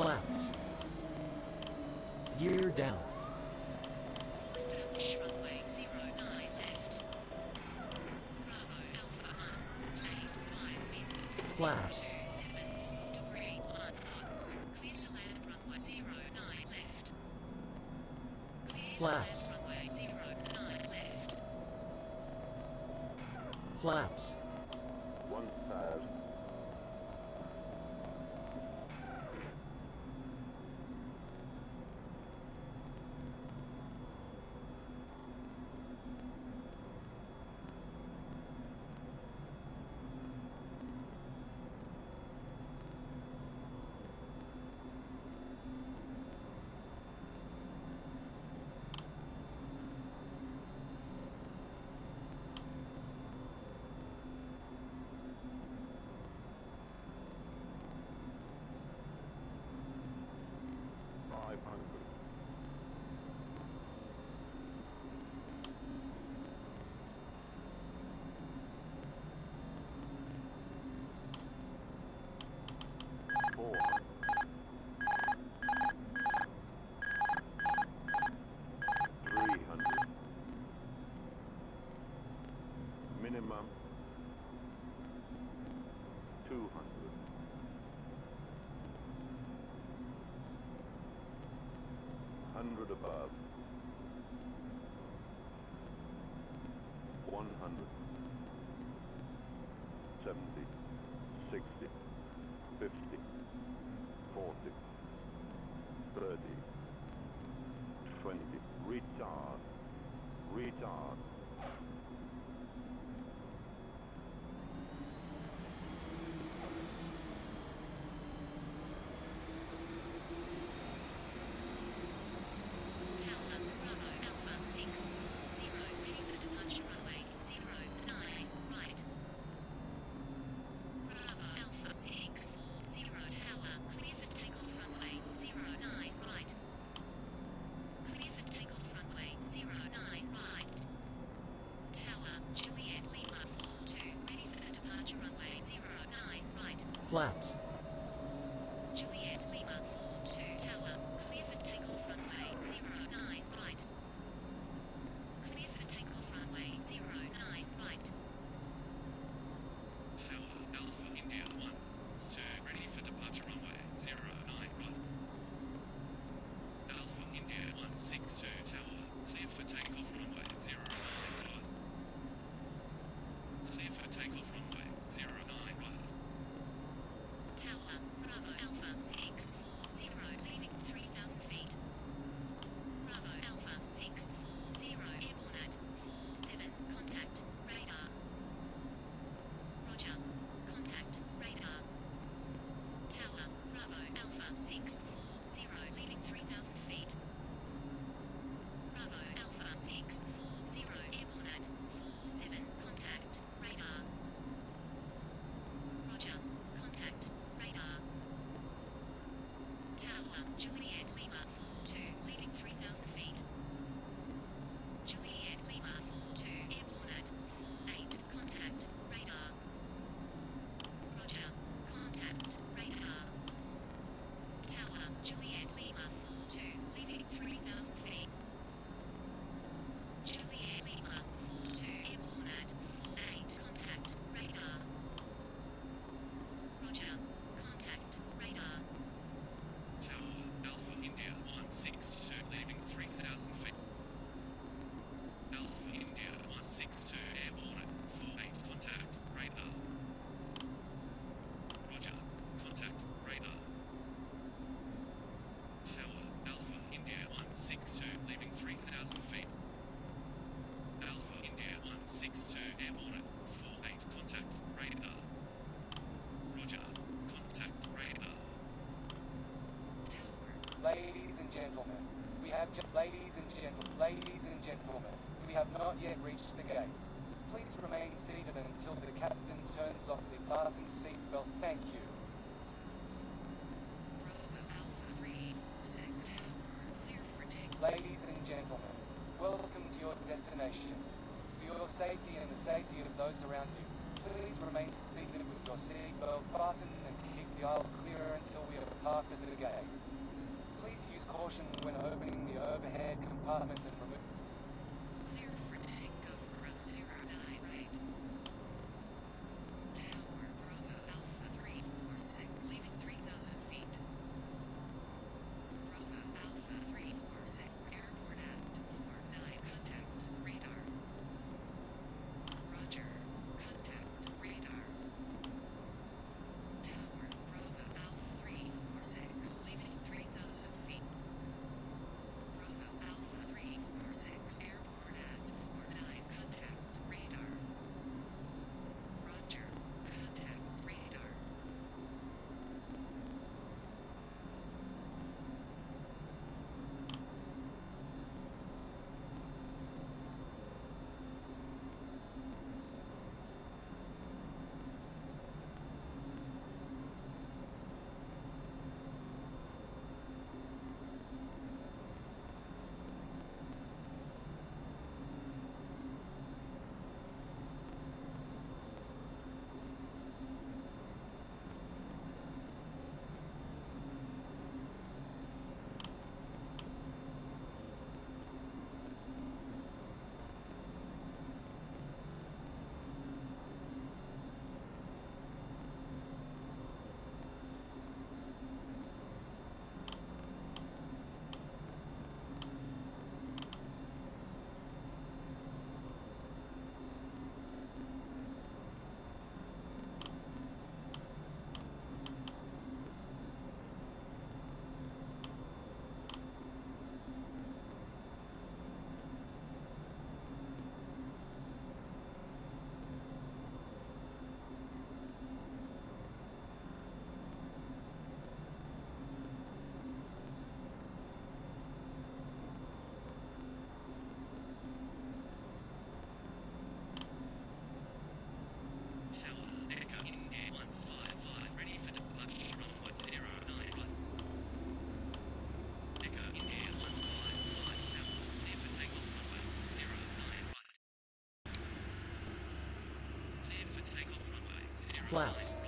Flaps. Gear down. Establish runway 09 left. Bravo Alpha 1, 8, 5 wind. Flaps. 7 degree 1 knots. Clear to land runway 09 left. Clear Flaps. to land runway 09 left. Flaps. 1,000. Minimum 200. 100 above. 100. 70. 60. 50. 40. 30. 20. Retard. Retard. Tower Bravo Alpha 6, 0 ready for departure runway 09 right. Bravo Alpha 6, 4, 0 Tower clear for takeoff runway 09 right. Clear for takeoff runway 09 right. Tower Juliet Lima 42 ready for departure runway 09 right. Flaps. Juliet Lima 42 Tower clear for takeoff runway 09 right. Clear for takeoff runway 09 right. Tower Alpha India 1, sir, ready for departure runway 09 right. Alpha India 162 Tower, clear for takeoff runway 09 right. Clear for takeoff runway 09 right. Tower Bravo Alpha 640 leaving 3,000 feet. Bravo Alpha 640 airborne at 47 contact radar. Roger. Contact radar. Tower Bravo Alpha 640 leaving 3,000 feet. Bravo Alpha 640 airborne at 47 contact radar. Roger. Contact radar. Tower Juliet Lima 42 leaving 3,000 feet. Juliet Lima 42 airborne at 48 contact radar. Roger. Contact radar. Tower Juliet Lima 42 leaving 3,000 feet. Juliet Lima 42 airborne at 48 contact radar. Roger. Contact radar. Tower Alpha India 162 leaving 3,000 feet. Alpha India 162 airborne at 48 contact radar. Roger. Contact radar. Tower Alpha India 162 leaving 3,000 feet. Alpha India 162 airborne at 48 contact radar. Roger. Contact radar. Tower. Ladies and gentlemen, we have ladies and gentlemen, we have not yet reached the gate. Please remain seated until the captain turns off the fasten seatbelt. Thank you. Bravo Alpha 3, 6 Tower, clear for takeoff. Ladies and gentlemen, welcome to your destination. For your safety and the safety of those around you, Please remain seated with your seatbelt fastened and keep the aisles clear until we are parked at the gate. Please use caution when opening the overhead compartments and remove. Clear for takeoff from 09 right. Tower Bravo Alpha 346, leaving 3,000 feet. Bravo Alpha 346, airport at 49, contact radar. Roger, contact radar. Tower Bravo Alpha 346, leaving 3,000 feet. Bravo Alpha 346, airport at 49, contact radar. Roger, contact radar. Tower Echo India 155, ready for departure runway 09 right. Echo India 155, Tower, clear for takeoff runway 09 right. Clear for takeoff runway 09. Flaps.